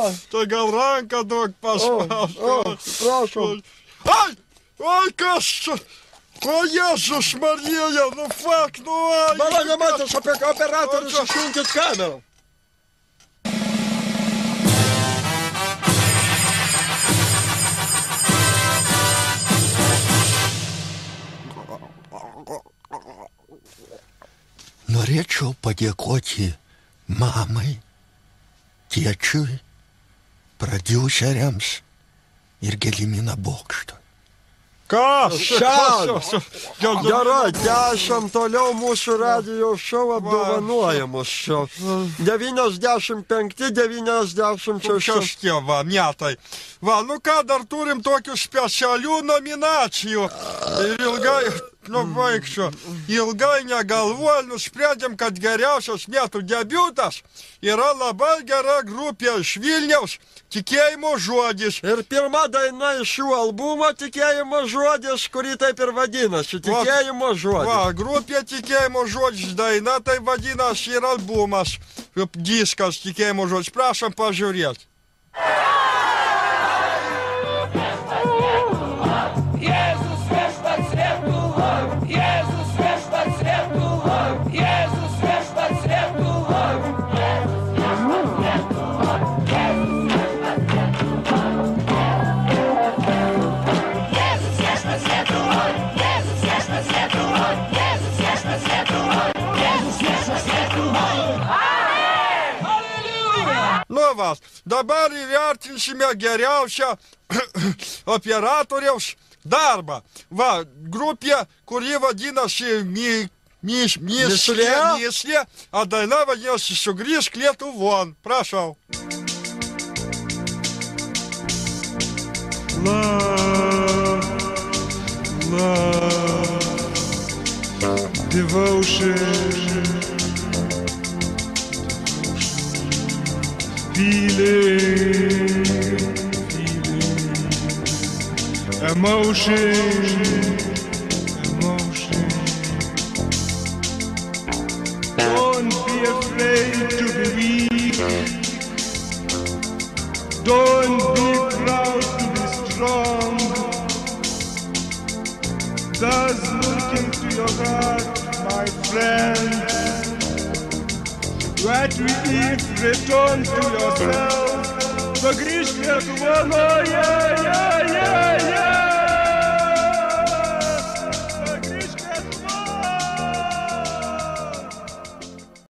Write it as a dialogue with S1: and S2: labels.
S1: Tai gal ranką duok paspausti.
S2: Prašom.
S1: Ai, kas čia? O, Jėzus Marija, nu fuck, nu ai.
S2: Mano nematęs apie operatorius, išjunkit kamerą.
S3: Norėčiau padėkoti mamai, tėčiui, prodiuseriams ir Gedimino bokštui.
S1: Kas?
S2: Gerai, tęsiam toliau mūsų radijo šou apdovanojimus. 95-96.
S1: Kažkie, va, metai. Va, nu ką, dar turim tokių specialių nominacijų. Ir ilgai, nu vaikščiu, ilgai negalvoju, nusprendėm, kad geriausias metų debiutas yra labai gera grupė iš Vilniaus, Tikėjimo žodis.
S2: Ir pirma daina iš jų albumo Tikėjimo žodis, kurį taip ir vadinasi, Tikėjimo žodis.
S1: Va, grupė Tikėjimo žodis daina, tai vadinasi ir albumas, diskas Tikėjimo žodis. Prašom pažiūrėti. Nu va, dabar įvertinsime geriausią operatoriaus darbą. Va, grupė, kuri vadinasi Mįslė, o daina vadinasi Sugrįžk Lietuvon. Prašau.
S4: Love, devotion, feeling, emotion. Don't be afraid to be weak. Don't be proud to be strong. Just look into your heart, my friend. What we if return to yourself. Sugrįžk Lietuvon, yeah.